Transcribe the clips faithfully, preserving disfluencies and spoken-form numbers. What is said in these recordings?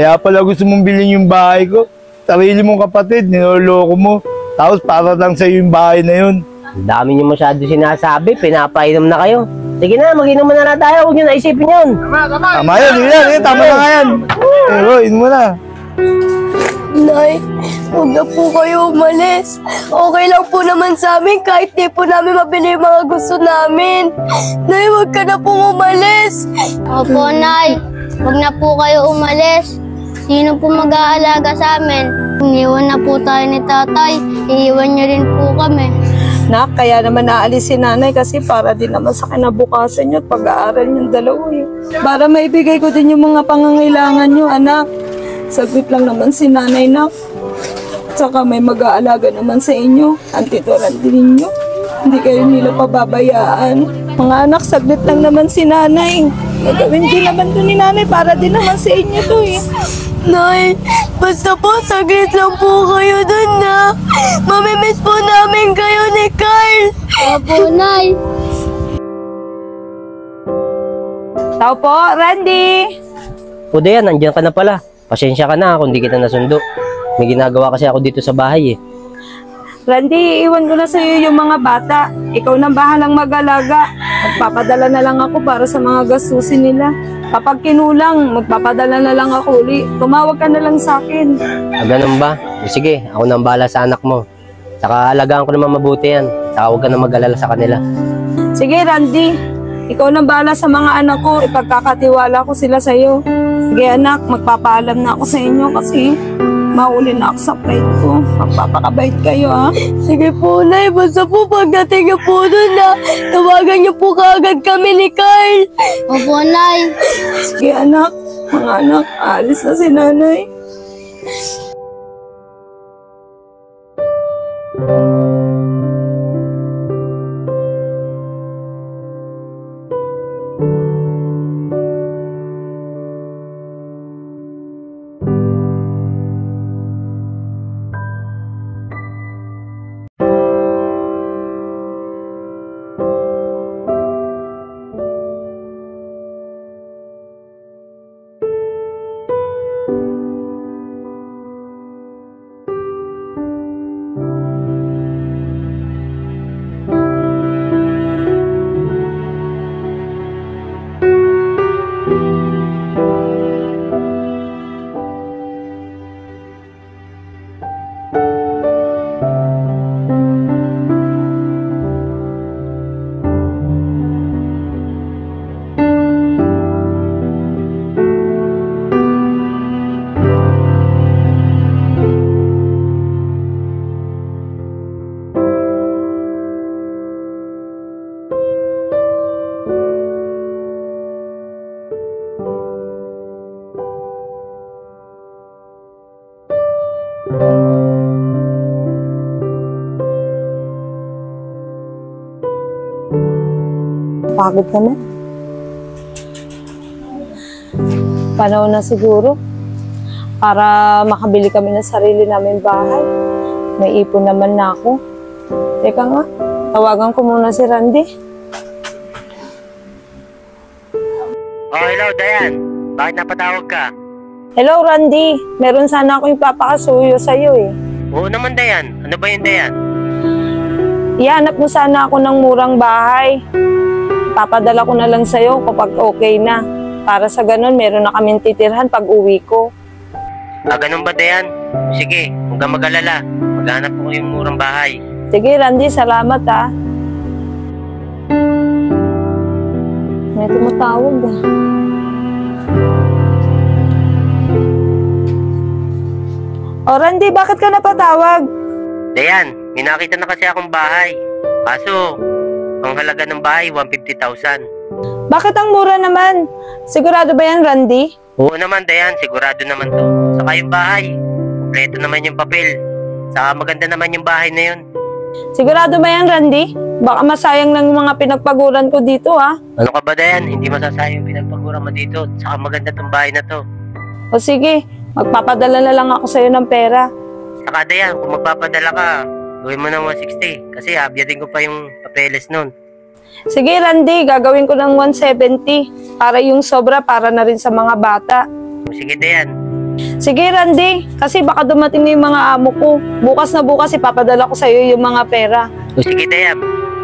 Kaya pala gusto mong bilhin yung bahay ko. Sarili mong kapatid, niloloko mo. Tapos para lang sa'yo yung bahay na yun. Ang dami nyo masyado sinasabi, pinapainom na kayo. Sige na, mag-inom na na tayo, huwag nyo naisipin yun. Tama, tama. Tama yun, yun, yun, tama na nga yan. Pero, inom mo na. Nay, huwag na po kayo umalis. Okay lang po naman sa amin kahit di po namin mabili yung mga gusto namin. Nay, huwag ka na po umalis. Opo, Nay. Huwag na po kayo umalis. Sino po mag-aalaga sa amin? Iniwan na po tayo ni tatay. Iiwan niyo rin po kami. Nak, kaya naman naalis si nanay kasi para din naman sa kinabukasan niyo at pag-aaral niyong dalawa eh. Para maibigay ko din yung mga pangangailangan niyo, anak. Saglit lang naman si nanay, nak. Saka may mag-aalaga naman sa inyo. Antitoran din ninyo. Hindi kayo nila pababayaan. Mga anak, saglit lang naman si nanay. Gagawin din naman to ni nanay para din naman sa inyo to eh. Nay, basta po saglit lang po kayo dun na. Mamimiss po namin kayo ni Carl. Opo, Nay. Tao po, Randy. O Dayan, nandiyan ka na pala. Pasensya ka na kung di kita nasundo. May ginagawa kasi ako dito sa bahay eh. Randy, iwan ko na sa iyo yung mga bata. Ikaw nang bahalang mag-alaga. Magpapadala na lang ako para sa mga gastusin nila. Kapag kinulang, magpapadala na lang ako uli. Tumawag ka na lang sa akin. Ah, ganun ba? O, sige, ako nang bahala sa anak mo. Saka alagaan ko naman mabuti yan. Saka huwag ka na mag-alala sa kanila. Sige, Randy. Ikaw nang bahala sa mga anak ko. Ipagkakatiwala ko sila sa iyo. Sige, anak, magpapaalam na ako sa inyo kasi mauli na ako sa plate ko. Magpapakabait kayo, ha? Sige po, Nay. Basta po pagdating niyo po doon, na tawagan niyo po kaagad kami ni Carl. Opo, Nay. Sige, anak. Mga anak, aalis na si nanay. Pagod ka na? Panahon na siguro para makabili kami ng sarili namin bahay. May ipon naman na ako. Teka nga, tawagan ko muna si Randy. Oh, hello, Dayan. Bakit napatawag ka? Hello, Randy. Meron sana akong ipapakasuyo sa'yo eh. Oo naman, Dayan. Ano ba yun, Dayan? Ihanap mo sana ako ng murang bahay. Papadala ko na lang sa'yo kapag okay na. Para sa ganun, meron na kaming titirhan pag uwi ko. Ah, ganun ba, Dayan? Sige, huwag kang mag-alala. Maghanap ko yung murang bahay. Sige, Randy. Salamat, ha. May tumatawag, ha. O, Randy, bakit ka napatawag? Dayan, may nakita na kasi akong bahay. Kaso, ang halaga ng bahay, one hundred fifty thousand. Bakit ang mura naman? Sigurado ba yan, Randy? Oo naman, Dayan. Sigurado naman to. Saka yung bahay, kompleto naman yung papel. Saka maganda naman yung bahay na yun. Sigurado ba yan, Randy? Baka masayang lang yung mga pinagpaguran ko dito, ha? Ano ka ba, Dayan? Hindi masasayang pinagpagura mo dito. Saka maganda tong bahay na to. O sige, magpapadala na lang ako sa'yo ng pera. Saka, Dayan, kung magpapadala ka, gawin mo ng one sixty. Kasi abyatin ko pa yung papeles nun. Sige, Randy, gagawin ko ng one seventy. Para yung sobra, para na rin sa mga bata. Sige, Dayan. Sige, Randy. Kasi baka dumating na yung mga amo ko. Bukas na bukas, ipapadala ko sa'yo yung mga pera. O sige, Dayam.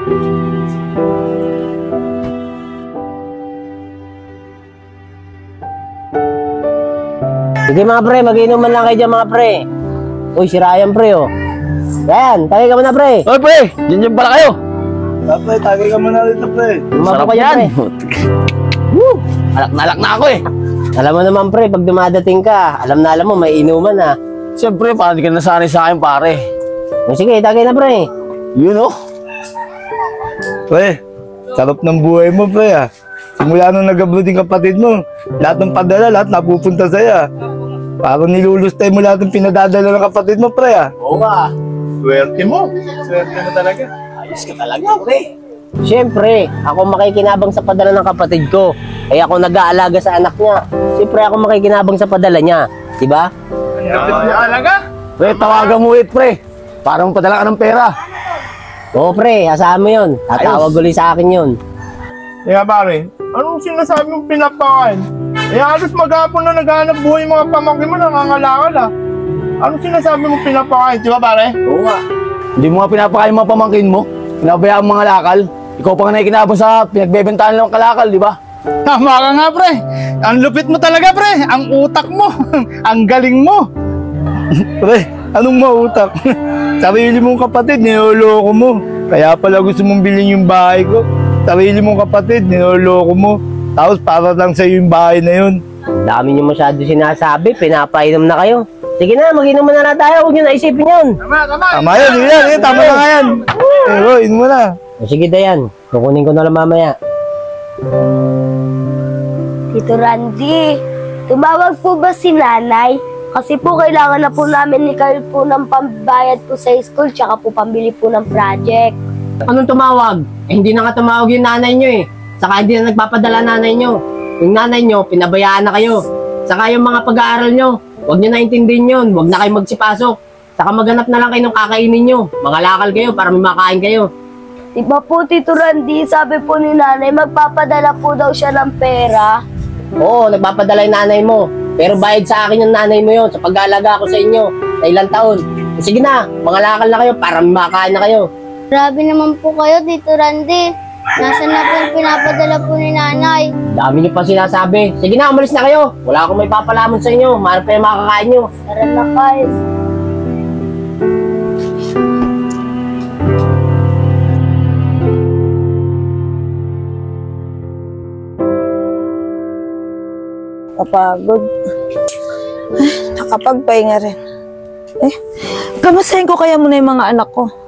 Sige mga pre, mag-inuman lang kayo dyan mga pre. Uy, si Ryan pre oh. Ryan, tagay ka muna pre. Oy pre, dyan dyan pala kayo. Pre, tagay ka muna rito, pre. Lumapo ka dyan pre. Woo! Alak na alak na ako eh. Alam mo naman pre, pag dumadating ka, alam na alam mo, may inuman ha. Siyempre, parang di ka nasanay sa akin pare. O sige, tagay na pre. Yun oh. Pre, sarap ng buhay mo, pre, ah. Simula nung nag-abroad yung kapatid mo, lahat ng padala, lahat napupunta sa'yo, ah. Parang nilulustay mo lahat ng pinadadala ng kapatid mo, pre, ah. Oo nga. Swerte mo. Swerte mo talaga. Ayos ka talaga pre. Siyempre, ako makikinabang sa padala ng kapatid ko. Kaya ako nag-aalaga sa anak niya. Siyempre, ako makikinabang sa padala niya. Diba? Kapit mo talaga. Pre, tawagan mo ulit pre. Parang padala ka ng pera. Oo pre, asahan mo yun. Tatawag ulit sa akin yun. Kaya pare, anong sinasabi mong pinapakain? Eh halos maghapon na naghahanap buhay yung mga pamangkin mo, nangangalakal ah. Anong sinasabi mong pinapakain, di ba pare? Oo nga. Hindi mo nga pinapakain mga pamangkin mo. Pinabayaan mga lakal. Ikaw pa nga nakikinabang sa pinagbebentahan lang ng kalakal, di ba? Tama ka nga pre, ang lupit mo talaga pre, ang utak mo, ang galing mo. Pre, anong mautak? Sarili mong kapatid, niloloko mo. Kaya pala gusto mong bilhin yung bahay ko. Sarili mong kapatid, niloloko mo. Tapos para lang sa'yo yung bahay na yun. Dami niyo masyado sinasabi, pinapainom na kayo. Sige na, mag-inuman na lang tayo, huwag niyo naisipin yun. Tama, tama. Tama yun, yun yan, yun, tama na nga yan. Pero, yun mo na. O sige Dayan, kukunin ko na lang mamaya. Tito Randy, tumawag po ba si nanay? Kasi po kailangan na po namin ni Carl po ng pambayad po sa school tsaka po pambili po ng project. Anong tumawag? Eh, hindi na nga tumawag yung nanay nyo eh. Saka hindi na nagpapadala nanay nyo. Yung nanay nyo, pinabayaan na kayo. Saka yung mga pag-aaral nyo, huwag nyo naintindihin yun. Huwag na kayo magsipasok. Saka maghanap na lang kayo ng kakainin nyo. Mga lakal kayo para may makain kayo. Di ba po Tito Randy, sabi po ni nanay, magpapadala po daw siya ng pera. Oo, nagpapadala yung nanay mo. Pero bayad sa akin yung nanay mo yun sa pag-aalaga ko sa inyo sa ilang taon. O sige na, mga lakal na kayo para may makain na kayo. Grabe naman po kayo, Tito Randy. Nasaan na po yung pinapadala po ni nanay? Dami niyo pa sinasabi. Sige na, umalis na kayo. Wala akong may papalamon sa inyo. Mahal pa yung makakain nyo. Tara na Carl. Kapagod. Ay, nakapagpahinga rin. Eh, kamustahin ko kaya muna yung mga anak ko.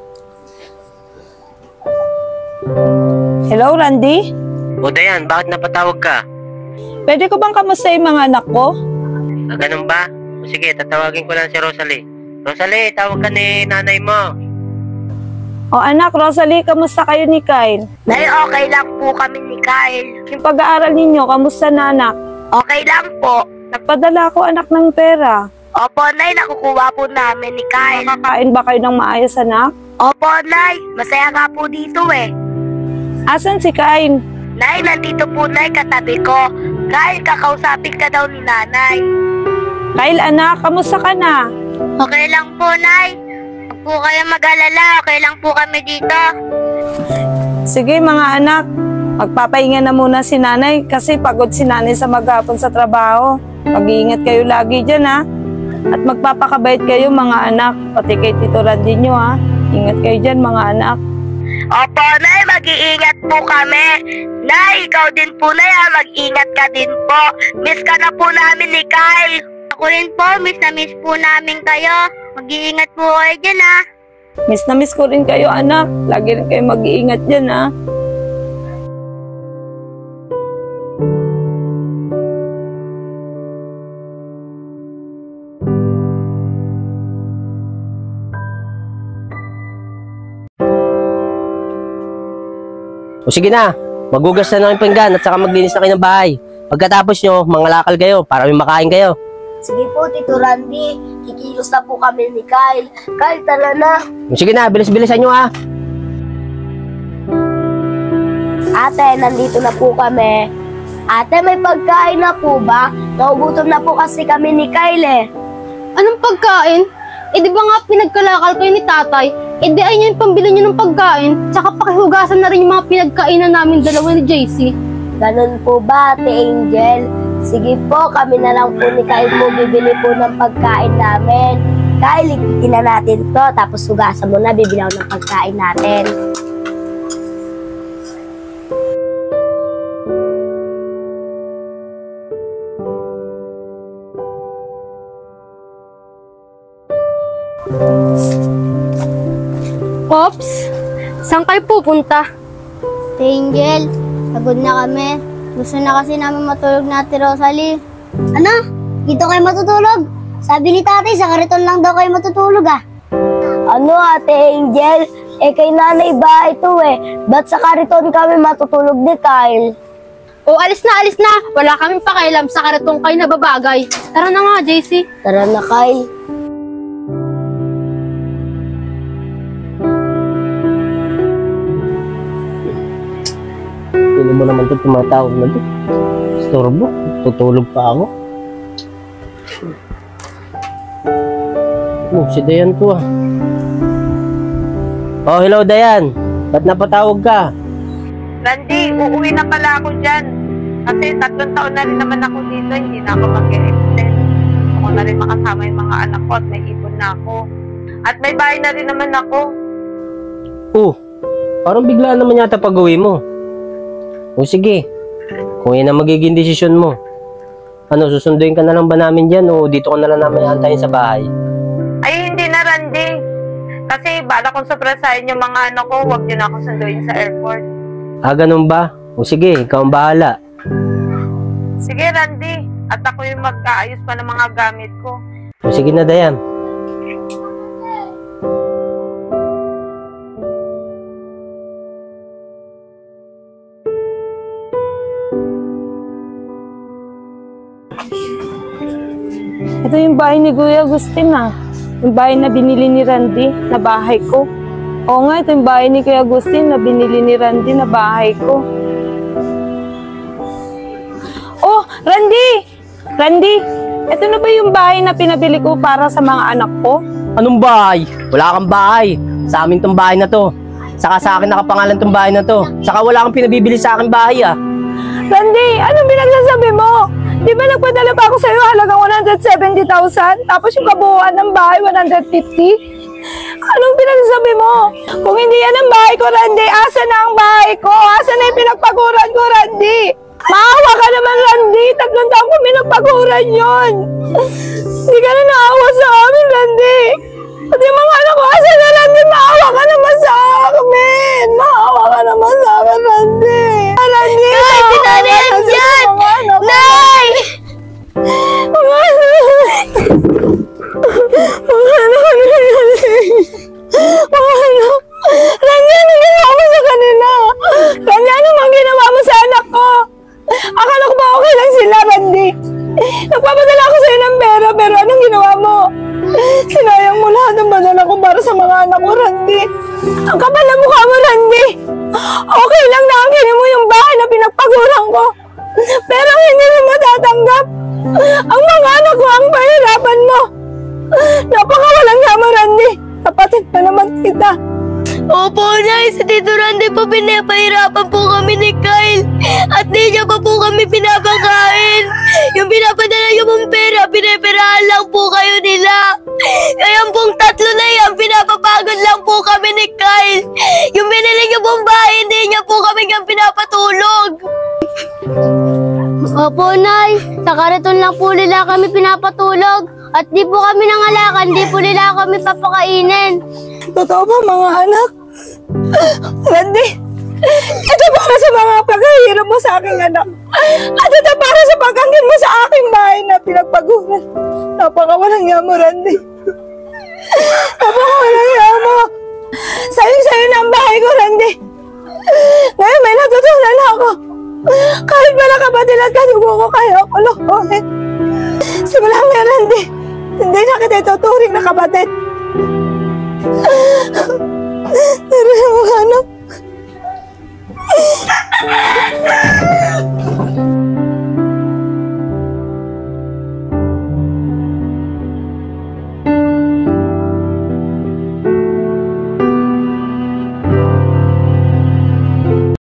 Hello, Randy? O Dayan, bakit napatawag ka? Pwede ko bang kamustahin mga anak ko? Ah, ganun ba? O sige, tatawagin ko lang si Rosalie. Rosalie, tawag ka ni nanay mo. O anak, Rosalie, kamusta kayo ni Kyle? Nay, okay lang po kami ni Kyle. Yung pag-aaral ninyo, kamusta na anak? Okay lang po. Nagpadala ko anak ng pera. Opo, Nay, nakukuha po namin ni Kyle. Nakakain ba kayo ng maayos anak? Opo, Nay, masaya nga po dito eh. Asan si Kyle? Nay, nandito po, Nay, katabi ko. Kyle, kakausapin ka daw ni nanay. Kyle anak, kamusta ka na? Okay lang po, Nay. Huwag po kayo mag-alala. Okay lang po kami dito. Sige mga anak, magpapahinga na muna si nanay kasi pagod si nanay sa maghapon sa trabaho. Mag-iingat kayo lagi dyan ha. At magpapakabait kayo mga anak. Pati kay Tito Randy nyo ha. Ingat kayo dyan mga anak. Opo, Nay, mag-iingat po kami. Nay, ikaw din po, Nay, ha? Mag-ingat ka din po. Miss ka na po namin ni Kyle. Ako rin po, miss na miss po namin kayo. Mag-iingat po kayo dyan, ha. Miss na miss ko rin kayo anak. Lagi rin kayo mag-iingat dyan ha. O sige na, magugas na ng pinggan at saka maglinis na kayo ng bahay. Pagkatapos nyo, mangalakal kayo para may makain kayo. Sige po, Tito Randy. Kikilos na po kami ni Kyle. Kyle, tara na. O sige na, bilis-bilisan nyo ha. Ate, nandito na po kami. Ate, may pagkain na po ba? Naugutom na po kasi kami ni Kyle eh. Anong pagkain? Eh di ba nga pinagkalakal kayo ni tatay? Eh di ay niyo yung pambili niyo ng pagkain, tsaka pakihugasan na rin yung mga pinagkainan namin dalawa ni J C. Ganun po ba, Ate Angel? Sige po, kami na lang po ni Kyle po bibili po ng pagkain namin. Kyle, ipitin na natin to, tapos hugasan mo na, bibili ako ng pagkain natin. Pops, saan kayo pupunta? Angel, pagod na kami. Gusto na kasi namin matulog na Ate Rosalie. Ano? Dito kayo matutulog? Sabi ni tatay, sa kariton lang daw kayo matutulog ah. Ano, Ate Angel? Eh, kay nanay ba ito eh? Ba't sa kariton kami matutulog ni Kyle? O alis na, alis na! Wala kaming pakialam sa karitong kayo na babagay. Tara na nga, J C. Tara na, Kyle. Sino mo naman ito tumatawag na ito? Storbo, tutulog pa ako. Oh, si Dayan to ah. Oh, hello Dayan. Ba't napatawag ka? Randy, uuwi na pala ako dyan. Kasi tatlong taon na rin naman ako dito, hindi na ako mag-e-extend. Gusto ko na rin makasama yung mga anak ko at may ipon na ako. At may bahay na rin naman ako. Oh, parang bigla naman yata pag-uwi mo. O sige, kung yan ang magiging desisyon mo. Ano, susunduin ka na lang ba namin dyan o dito ka na lang namin antayin sa bahay? Ay, hindi na Randy. Kasi bala kong surpresahin yung mga anak ko, huwag din ako sunduin sa airport. Ah, ganun ba? O sige, ikaw ang bahala. Sige Randy, at ako yung mag-aayos pa ng mga gamit ko. O sige na Dayan. Ito yung bahay ni Kuya Agustin ah. Yung bahay na binili ni Randy na bahay ko. Oo nga, ito yung bahay ni Kuya Agustin na binili ni Randy na bahay ko. Oh, Randy! Randy! Ito na ba yung bahay na pinabili ko para sa mga anak ko? Anong bahay? Wala kang bahay. Sa amin tong bahay na to. Saka sa akin nakapangalan tong bahay na to. Saka wala kang pinabibili sa akin bahay ah. Randy, anong pinagsasabi mo? Di ba nagpadala pa ako sa'yo halagang one hundred seventy thousand? Tapos yung kabuuan ng bahay, one hundred fifty? Anong pinagsasabi mo? Kung hindi yan ang bahay ko, Randy, asa na ang bahay ko? Asa na yung pinagpaguran ko, Randy? Maawa ka naman, Randy. Tatlong taon ko pinagpaguran yun. Hindi ka na naawa sa amin, Randy. Pati yung mga anak ko, asa na, Randy? Maawa ka naman sa amin. Maawa ka naman sa amin, Randy. Randy, Nay, si Nanay andyan! Nay! Mga anak! Mga anak! Mga anak! Randy, anong ginawa mo sa kanila? Randy, ano mang ginawa mo sa anak ko? Akala ko ba okay lang sila, Randy? Nagpapadala ako sa'yo ng pera, pero anong ginawa mo? Sinayang mo lahat ng badala ko para sa mga anak ko, Randy. Ang kapal na mukha mo, Randy. Okay lang na angkinin mo yung bahay na pinagpaguran ko. Pero hindi mo matatanggap. Ang mga anak ko ang pahirapan mo. Napakawalang nga mo, Randy. Kapatid pa naman kita. Opo, Nay. Sa Tito Randy po, pinapahirapan po kami ni Kyle. At di niya pa po kami pinapakain. Yung pinapadala niyo pong pera, pinaperahan lang po kayo nila. Kaya pong tatlo na yan, pinapapagod lang po kami ni Kyle. Yung binili niyo pong bahay, hindi niya po kami kang pinapatulog. Opo, Nay. Sa kariton lang po nila kami pinapatulog. At di po kami nangalakan, di po nila kami papakainin. Totoo ba, mga anak? Randy, ito para sa mga paghahirap mo sa aking anak. At ito para sa pagkangkin mo sa aking bahay na pinagpaguran. Napakawalang hiya mo, Randy. Napakawalang hiya mo. Sa'yo-sa'yo na ang bahay ko, Randy. Ngayon may natutunan ako. Kahit pala kapatid at kadugo ko, kaya ako lokohin. Simula ngayon, Randy, hindi na kita ituturing na kapatid. Pero yung mga anak.